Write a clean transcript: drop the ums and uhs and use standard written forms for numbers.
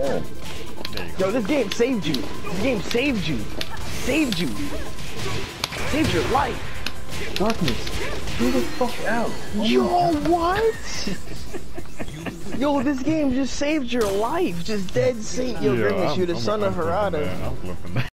Oh. Yo, this game saved you. This game saved you. Saved you. Saved your life. Darkness. Get the fuck out. Yo, what? Yo, this game just saved your life. Just dead saint. Yo, Grimace, you're the son of Harada. I'm flipping that.